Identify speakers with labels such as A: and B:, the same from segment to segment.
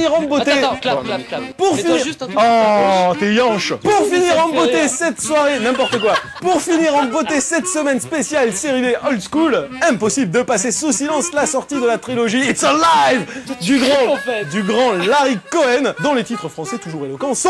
A: finir en beauté...
B: Attends, clap.
A: Pour finir...
B: Juste un truc.
A: Oh, t'es yanche. Pour finir en beauté cette soirée, n'importe quoi. Pour finir en beauté cette semaine spéciale série B Old School, impossible de passer sous silence la sortie de la trilogie It's Alive du grand Larry Cohen, dont les titres français toujours éloquents sont...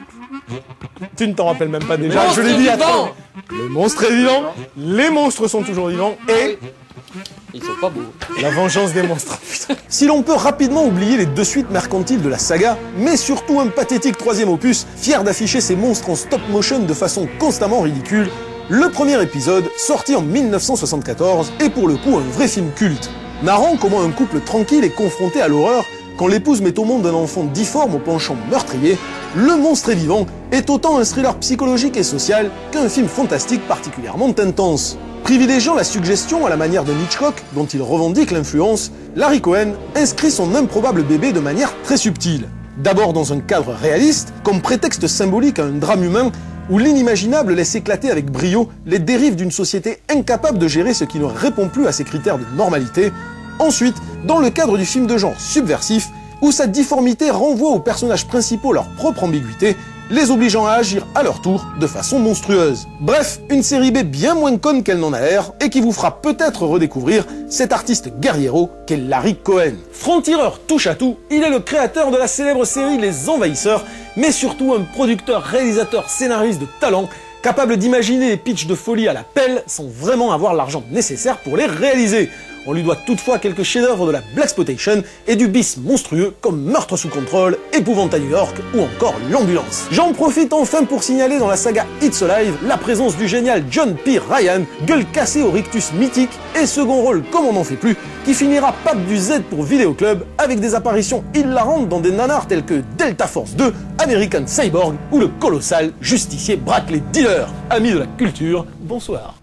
A: Tu ne t'en rappelles même pas déjà, je l'ai dit à toi. Le monstre est vivant, les monstres sont toujours vivants et...
B: Ils sont pas beaux.
A: La vengeance des monstres. Putain. Si l'on peut rapidement oublier les deux suites mercantiles de la saga, mais surtout un pathétique troisième opus, fier d'afficher ces monstres en stop motion de façon constamment ridicule, le premier épisode, sorti en 1974, est pour le coup un vrai film culte, narrant comment un couple tranquille est confronté à l'horreur quand l'épouse met au monde un enfant difforme au penchant meurtrier. Le monstre est vivant est autant un thriller psychologique et social qu'un film fantastique particulièrement intense. Privilégiant la suggestion à la manière de Hitchcock, dont il revendique l'influence, Larry Cohen inscrit son improbable bébé de manière très subtile. D'abord dans un cadre réaliste, comme prétexte symbolique à un drame humain où l'inimaginable laisse éclater avec brio les dérives d'une société incapable de gérer ce qui ne répond plus à ses critères de normalité. Ensuite, dans le cadre du film de genre subversif, où sa difformité renvoie aux personnages principaux leur propre ambiguïté, les obligeant à agir à leur tour de façon monstrueuse. Bref, une série B bien moins conne qu'elle n'en a l'air, et qui vous fera peut-être redécouvrir cet artiste guerriero qu'est Larry Cohen. Franc-tireur touche à tout, il est le créateur de la célèbre série Les Envahisseurs, mais surtout un producteur, réalisateur, scénariste de talent, capable d'imaginer des pitchs de folie à la pelle sans vraiment avoir l'argent nécessaire pour les réaliser. On lui doit toutefois quelques chefs-d'œuvre de la blaxploitation et du bis monstrueux comme Meurtre sous contrôle, Épouvante à New York ou encore L'Ambulance. J'en profite enfin pour signaler dans la saga It's Alive la présence du génial John P. Ryan, gueule cassée au rictus mythique et second rôle comme on n'en fait plus, qui finira pape du Z pour Vidéo Club avec des apparitions hilarantes dans des nanars tels que Delta Force 2, American Cyborg ou le colossal justicier Bradley Dealer. Amis de la culture, bonsoir.